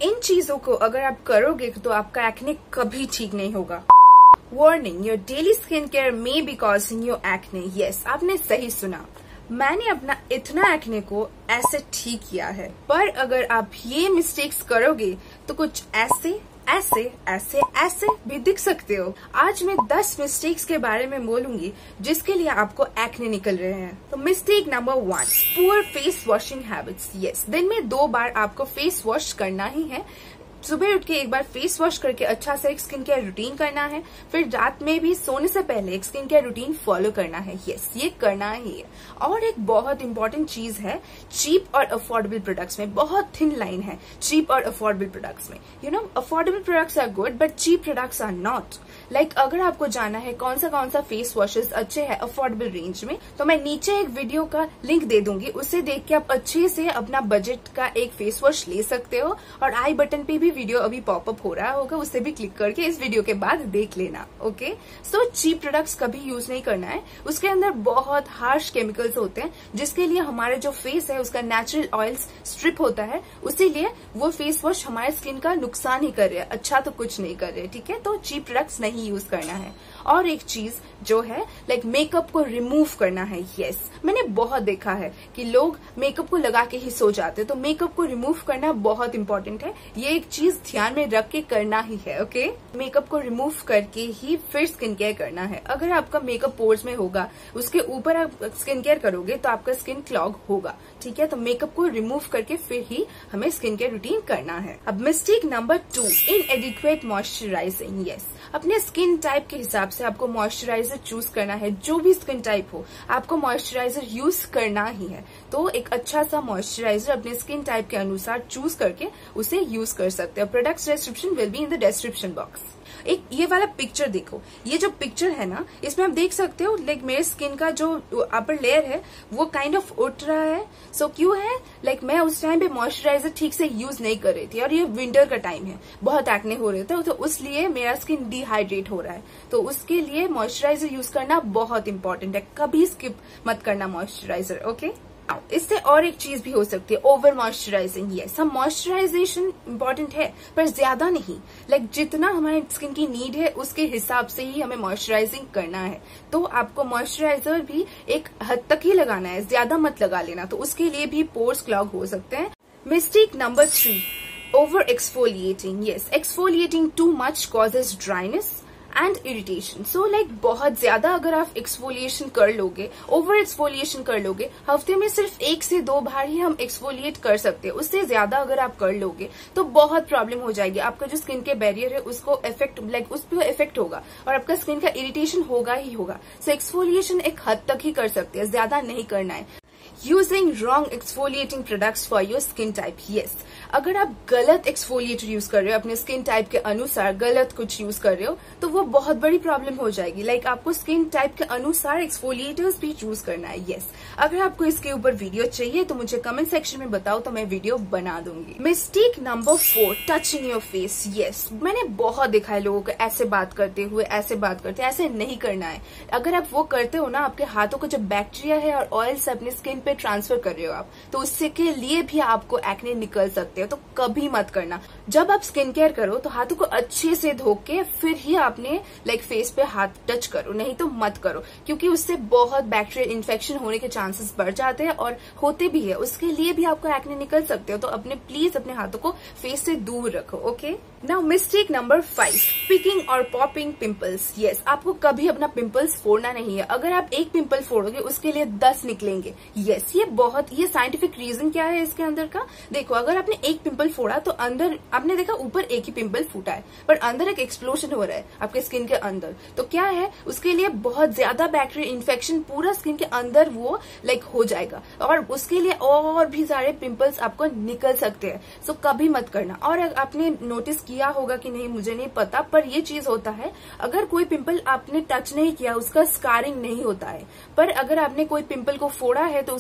इन चीजों को अगर आप करोगे तो आपका एक्ने कभी ठीक नहीं होगा। Warning, your daily skin care may be causing your acne. Yes, आपने सही सुना। मैंने अपना इतना एक्ने को ऐसे ठीक किया है, पर अगर आप ये मिस्टेक्स करोगे तो कुछ ऐसे ऐसे ऐसे ऐसे भी दिख सकते हो। आज मैं 10 मिस्टेक्स के बारे में बोलूंगी जिसके लिए आपको एक्ने निकल रहे हैं। तो mistake number 1, poor face washing habits. Yes, दिन में 2 बार आपको फेस वॉश करना ही है। सुबह उठ के एक बार फेस वॉश करके अच्छा सा एक स्किन केयर रूटीन करना है, फिर रात में भी सोने से पहले एक स्किन केयर रूटीन फॉलो करना है। यस, ये करना ही है। और एक बहुत इंपॉर्टेंट चीज है, चीप और अफोर्डेबल प्रोडक्ट्स में बहुत थिन लाइन है। चीप और अफोर्डेबल प्रोडक्ट्स में affordable products are good but cheap products are not. Like अगर आपको जाना है कौन सा फेस वॉशेस अच्छे हैं अफोर्डेबल रेंज में, तो मैं नीचे एक वीडियो का लिंक दे दूंगी, उससे देख के आप अच्छे से अपना बजट का एक फेस वॉश ले सकते हो। और आई बटन पे भी वीडियो अभी पॉपअप हो रहा होगा, उससे भी क्लिक करके इस वीडियो के बाद देख लेना। ओके, सो चीप प्रोडक्ट्स कभी यूज नहीं करना है। उसके अंदर बहुत हार्श केमिकल्स होते हैं जिसके लिए हमारे जो फेस है उसका नेचुरल ऑयल्स स्ट्रिप होता है, उसीलिए वो फेस वॉश हमारे स्किन का नुकसान ही कर रहे हैं, अच्छा तो कुछ नहीं कर रहे। ठीक है, तो चीप प्रोडक्ट्स नहीं यूज करना है। और एक चीज जो है लाइक मेकअप को रिमूव करना है। यस, मैंने बहुत देखा है कि लोग मेकअप को लगा के ही सो जाते हैं, तो मेकअप को रिमूव करना बहुत इंपॉर्टेंट है। ये एक चीज ध्यान में रख के करना ही है। ओके, मेकअप को रिमूव करके ही फिर स्किन केयर करना है। अगर आपका मेकअप पोर्स में होगा, उसके ऊपर आप स्किन केयर करोगे तो आपका स्किन क्लॉग होगा। ठीक है, तो मेकअप को रिमूव करके फिर ही हमें स्किन केयर रूटीन करना है। अब mistake number 2, inadequate moisturising. Yes, अपने स्किन टाइप के हिसाब से आपको मॉइस्चराइजर चूज करना है। जो भी स्किन टाइप हो, आपको मॉइस्चराइजर यूज करना ही है। तो एक अच्छा सा मॉइस्चराइजर अपने स्किन टाइप के अनुसार चूज करके उसे यूज कर सकते हो। Products description will be in the description box. एक ये वाला पिक्चर देखो, ये जो पिक्चर है ना, इसमें आप देख सकते हो लाइक मेरे स्किन का जो अपर लेयर है वो काइंड ऑफ उठ रहा है। सो क्यों है? लाइक मैं उस टाइम पे मॉइस्चराइजर ठीक से यूज नहीं कर रही थी, और ये विंटर का टाइम है, बहुत एक्ने हो रहे थे, तो उसलिए मेरा स्किन डिहाइड्रेट हो रहा है। तो उसके लिए मॉइस्चराइजर यूज करना बहुत इंपॉर्टेंट है, कभी स्किप मत करना मॉइस्चराइजर। ओके, इससे और एक चीज भी हो सकती है, ओवर मॉइस्चराइजिंग। यस, हम मॉइस्चराइजेशन इंपॉर्टेंट है पर ज्यादा नहीं। लाइक जितना हमारे स्किन की नीड है उसके हिसाब से ही हमें मॉइस्चराइजिंग करना है। तो आपको मॉइस्चराइजर भी एक हद तक ही लगाना है, ज्यादा मत लगा लेना, तो उसके लिए भी पोर्स क्लॉग हो सकते हैं। Mistake number 3, over exfoliating. Yes, exfoliating too much causes dryness and irritation. So like बहुत ज्यादा अगर आप एक्सफोलिएशन कर लोगे, ओवर एक्सफोलिएशन कर लोगे, हफ्ते में सिर्फ 1 से 2 बार ही हम एक्सफोलिएट कर सकते हैं। उससे ज्यादा अगर आप कर लोगे तो बहुत प्रॉब्लम हो जाएगी। आपका जो स्किन के बैरियर है उसको उस पर इफेक्ट होगा और आपका स्किन का इरिटेशन होगा ही होगा। सो एक्सफोलिएशन एक हद तक ही कर सकते हैं, ज्यादा नहीं करना है। Using wrong exfoliating products for your skin type. Yes, अगर आप गलत एक्सफोलिएटर यूज कर रहे हो, अपने स्किन टाइप के अनुसार गलत कुछ यूज कर रहे हो, तो वो बहुत बड़ी प्रॉब्लम हो जाएगी। लाइक आपको स्किन टाइप के अनुसार एक्सफोलिएटर्स भी चूज करना है। यस, अगर आपको इसके ऊपर वीडियो चाहिए तो मुझे कमेंट सेक्शन में बताओ, तो मैं वीडियो बना दूंगी। Mistake number 4, touching your face. Yes, मैंने बहुत देखा है लोगों को ऐसे बात करते हुए, ऐसे नहीं करना है। अगर आप वो करते हो ना, आपके हाथों को जो बैक्टीरिया है और ऑयल्स अपने स्किन पे ट्रांसफर कर रहे हो आप, तो उससे के लिए भी आपको एक्ने निकल सकते हो, तो कभी मत करना। जब आप स्किन केयर करो तो हाथों को अच्छे से धो के फिर ही आपने लाइक फेस पे हाथ टच करो, नहीं तो मत करो, क्योंकि उससे बहुत बैक्टीरियल इन्फेक्शन होने के चांसेस बढ़ जाते हैं और होते भी है। उसके लिए भी आपको एक्ने निकल सकते हो, तो प्लीज अपने हाथों को फेस से दूर रखो। Okay, now mistake number 5, picking और पॉपिंग पिंपल्स। यस, आपको कभी अपना पिंपल्स फोड़ना नहीं है। अगर आप एक पिंपल फोड़ोगे उसके लिए 10 निकलेंगे। यस, ये साइंटिफिक रीजन क्या है इसके अंदर का, देखो, अगर आपने एक पिंपल फोड़ा तो अंदर आपने देखा ऊपर एक ही पिंपल फूटा है, पर अंदर एक एक्सप्लोजन हो रहा है आपके स्किन के अंदर। तो क्या है, उसके लिए बहुत ज्यादा बैक्टीरियल इन्फेक्शन पूरा स्किन के अंदर वो लाइक हो जाएगा, और उसके लिए और भी सारे पिंपल्स आपको निकल सकते हैं। सो कभी मत करना। और आपने नोटिस किया होगा कि नहीं मुझे नहीं पता, पर ये चीज होता है, अगर कोई पिंपल आपने टच नहीं किया उसका स्कारिंग नहीं होता है, पर अगर आपने कोई पिंपल को फोड़ा है तो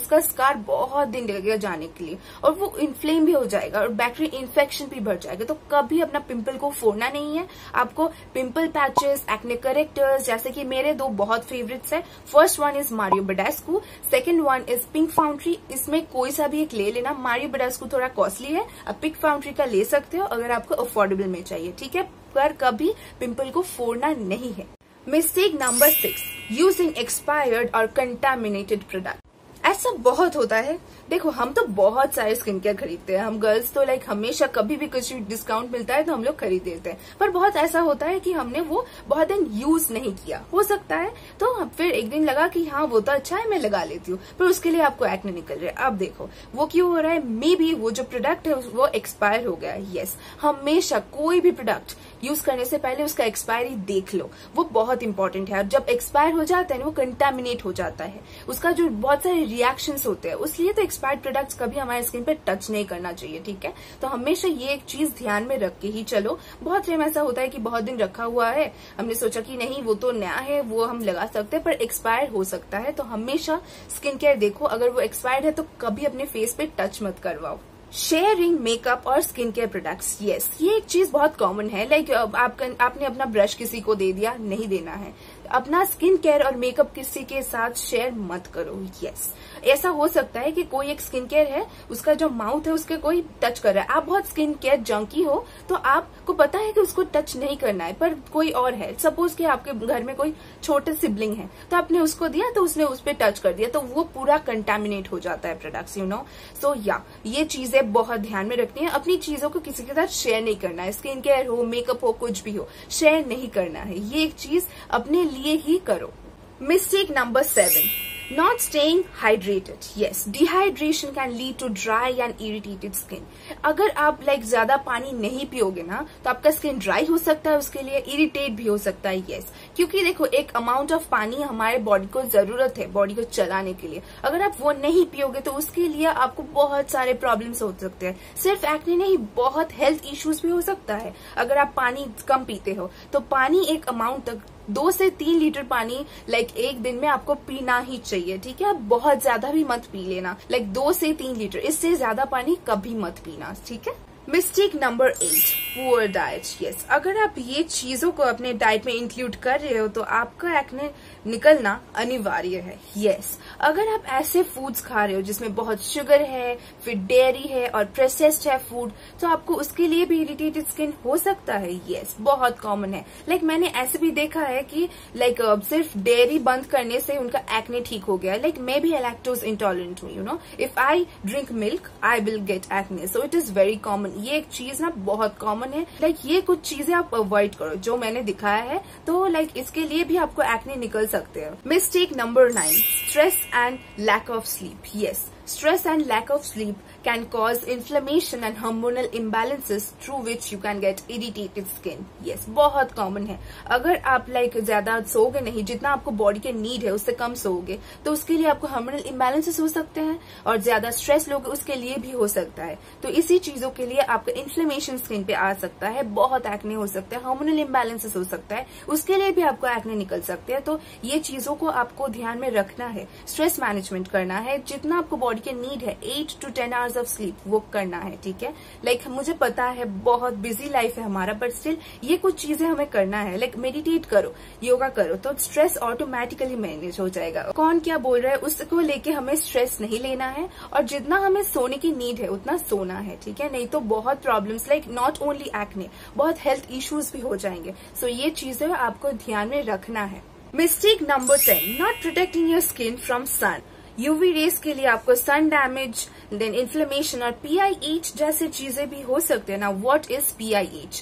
उसका स्कार बहुत दिन लगेगा जाने के लिए और वो इन्फ्लेम भी हो जाएगा और बैक्टीरियल इन्फेक्शन भी बढ़ जाएगा। तो कभी अपना पिंपल को फोड़ना नहीं है। आपको पिंपल पैचेस, एक्ने करेक्टर्स, जैसे कि मेरे दो बहुत फेवरेट्स है। First one is Mario Badescu, second one is pink foundry. इसमें कोई सा भी एक ले लेना। मारियो बडास्को थोड़ा कॉस्टली है, अब पिंक फाउंड्री का ले सकते हो अगर आपको अफोर्डेबल में चाहिए, ठीक है, पर कभी पिंपल को फोड़ना नहीं है। मिस्टेक नंबर 6, यूजिंग एक्सपायर्ड और कंटामिनेटेड प्रोडक्ट। ऐसा बहुत होता है। देखो, हम तो बहुत सारे स्किन केयर खरीदते हैं, हम गर्ल्स तो लाइक हमेशा कभी भी कुछ डिस्काउंट मिलता है तो हम लोग खरीद देते हैं, पर बहुत ऐसा होता है कि हमने वो बहुत दिन यूज नहीं किया, हो सकता है तो फिर एक दिन लगा कि हाँ वो तो अच्छा है, मैं लगा लेती हूँ, पर उसके लिए आपको एक्ने निकल रहा है। अब देखो वो क्यों हो रहा है, मे बी वो जो प्रोडक्ट है वो एक्सपायर हो गया है। यस, हमेशा कोई भी प्रोडक्ट यूज करने से पहले उसका एक्सपायरी देख लो, वो बहुत इंपॉर्टेंट है। जब एक्सपायर हो जाता है ना, वो कंटामिनेट हो जाता है, उसका जो बहुत सारे रिएक्शंस होते हैं, उसलिए तो एक्सपायर्ड प्रोडक्ट्स कभी हमारे स्किन पे टच नहीं करना चाहिए, ठीक है। तो हमेशा ये एक चीज ध्यान में रख के ही चलो। बहुत टाइम ऐसा होता है कि बहुत दिन रखा हुआ है, हमने सोचा कि नहीं वो तो नया है, वो हम लगा सकते हैं, पर एक्सपायर हो सकता है। तो हमेशा स्किन केयर देखो, अगर वो एक्सपायर्ड है तो कभी अपने फेस पे टच मत करवाओ। शेयरिंग मेकअप और स्किन केयर प्रोडक्ट्स, यस, ये एक चीज बहुत कॉमन है। लाइक आपने अपना ब्रश किसी को दे दिया, नहीं देना है। अपना स्किन केयर और मेकअप किसी के साथ शेयर मत करो। यस, ऐसा हो सकता है कि कोई एक स्किन केयर है, उसका जो माउथ है उसके कोई टच कर रहा है, आप बहुत स्किन केयर जंकी हो तो आपको पता है कि उसको टच नहीं करना है, पर कोई और है, सपोज कि आपके घर में कोई छोटे सिबलिंग है, तो आपने उसको दिया तो उसने उस पर टच कर दिया, तो वो पूरा कंटामिनेट हो जाता है प्रोडक्ट्स, यू नो। सो या ये चीजें बहुत ध्यान में रखनी है। अपनी चीजों को किसी के साथ शेयर नहीं करना है, स्किन केयर हो, मेकअप हो, कुछ भी हो, शेयर नहीं करना है। ये एक चीज अपने लिए ही करो। Mistake number 7, not staying hydrated. Yes, dehydration can lead to dry and irritated skin. अगर आप ज्यादा पानी नहीं पियोगे ना, तो आपका स्किन ड्राई हो सकता है, उसके लिए इरिटेट भी हो सकता है। यस, क्योंकि देखो एक अमाउंट ऑफ पानी हमारे बॉडी को जरूरत है बॉडी को चलाने के लिए। अगर आप वो नहीं पियोगे तो उसके लिए आपको बहुत सारे प्रॉब्लम्स हो सकते हैं। सिर्फ एक्ने नहीं, बहुत हेल्थ इश्यूज भी हो सकता है अगर आप पानी कम पीते हो। तो पानी एक अमाउंट तक 2 से 3 लीटर पानी एक दिन में आपको पीना ही चाहिए, ठीक है। आप बहुत ज्यादा भी मत पी लेना, 2 से 3 लीटर, इससे ज्यादा पानी कभी मत पीना, ठीक है। Mistake number 8, poor diet. Yes, अगर आप ये चीजों को अपने डाइट में इंक्लूड कर रहे हो तो आपका एक्ने निकलना अनिवार्य है। यस, अगर आप ऐसे फूड्स खा रहे हो जिसमें बहुत शुगर है, फिर डेयरी है और प्रोसेस्ड है फूड, तो आपको उसके लिए भी इरिटेटेड स्किन हो सकता है। यस, बहुत कॉमन है। मैंने ऐसे भी देखा है कि सिर्फ डेयरी बंद करने से उनका एक्ने ठीक हो गया। मैं भी लैक्टोज इंटॉलरेंट हूँ, you know, if I drink milk I will get acne, so it is very common. ये एक चीज ना बहुत कॉमन है। ये कुछ चीजें आप अवॉइड करो जो मैंने दिखाया है, तो इसके लिए भी आपको एक्ने निकल सकते हैं। Mistake number 9, stress and lack of sleep. Yes, stress and lack of sleep can cause inflammation and hormonal imbalances through which you can get irritated skin. Yes, बहुत कॉमन है। अगर आप ज्यादा सोओगे नहीं, जितना आपको बॉडी के नीड है उससे कम सोओगे, तो उसके लिए आपको हार्मोनल इम्बैलेंसेस हो सकते हैं, और ज्यादा स्ट्रेस लोगे उसके लिए भी हो सकता है। तो इसी चीजों के लिए आपका इन्फ्लेमेशन स्किन पे आ सकता है, बहुत एक्ने हो सकता है, हार्मोनल इम्बैलेंसेस हो सकता है, उसके लिए भी आपको एक्ने निकल सकते हैं। तो ये चीजों को आपको ध्यान में रखना है। स्ट्रेस मैनेजमेंट करना है, जितना आपको बॉडी के नीड है 8 to 10 आवर्स ऑफ स्लीप वो करना है, ठीक है। मुझे पता है बहुत बिजी लाइफ है हमारा, बट स्टिल ये कुछ चीजें हमें करना है। मेडिटेट करो, योगा करो, तो स्ट्रेस ऑटोमेटिकली मैनेज हो जाएगा। कौन क्या बोल रहा है उसको लेके हमें स्ट्रेस नहीं लेना है, और जितना हमें सोने की नीड है उतना सोना है, ठीक है। नहीं तो बहुत प्रॉब्लम्स नॉट ओनली एक्ने, बहुत हेल्थ इश्यूज भी हो जाएंगे। सो ये चीजें आपको ध्यान में रखना है। Mistake number 10, not protecting your skin from sun. UV rays के लिए आपको सन डैमेज, देन इन्फ्लेमेशन और PIH जैसे चीजें भी हो सकते हैं ना। What is PIH?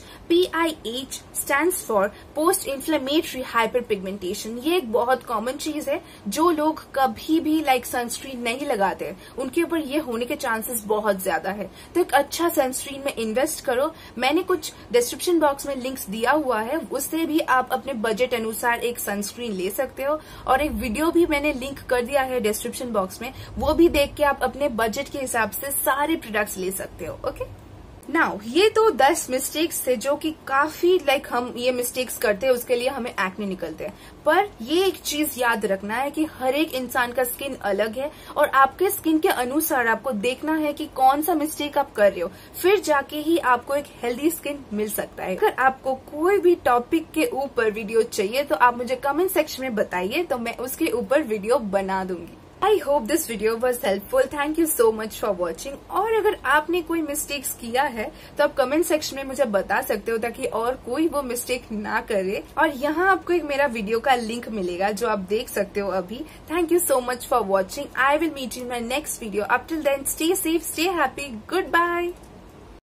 PIH stands for post inflammatory hyper pigmentation. ये एक बहुत कॉमन चीज है। जो लोग कभी भी सनस्क्रीन नहीं लगाते उनके ऊपर ये होने के चांसेस बहुत ज्यादा है। तो एक अच्छा सनस्क्रीन में इन्वेस्ट करो। मैंने कुछ डिस्क्रिप्शन बॉक्स में लिंक्स दिया हुआ है, उससे भी आप अपने बजट अनुसार एक सनस्क्रीन ले सकते हो, और एक वीडियो भी मैंने लिंक कर दिया है डिस्क्रिप्शन बॉक्स में, वो भी देख के आप अपने बजट के हिसाब से सारे प्रोडक्ट्स ले सकते हो। ओके, नाउ ये तो 10 मिस्टेक्स थे जो कि काफी हम ये मिस्टेक्स करते हैं, उसके लिए हमें एक्ने निकलते हैं। पर ये एक चीज याद रखना है कि हर एक इंसान का स्किन अलग है और आपके स्किन के अनुसार आपको देखना है कि कौन सा मिस्टेक आप कर रहे हो, फिर जाके ही आपको एक हेल्दी स्किन मिल सकता है। अगर आपको कोई भी टॉपिक के ऊपर वीडियो चाहिए तो आप मुझे कमेंट सेक्शन में बताइए, तो मैं उसके ऊपर वीडियो बना दूंगी। I hope this video was helpful. Thank you so much for watching. और अगर आपने कोई मिस्टेक्स किया है तो आप कमेंट सेक्शन में मुझे बता सकते हो ताकि और कोई वो मिस्टेक ना करे। और यहाँ आपको एक मेरा वीडियो का लिंक मिलेगा जो आप देख सकते हो अभी। Thank you so much for watching. I will meet you in my next video. Up till then stay safe, stay happy, good bye.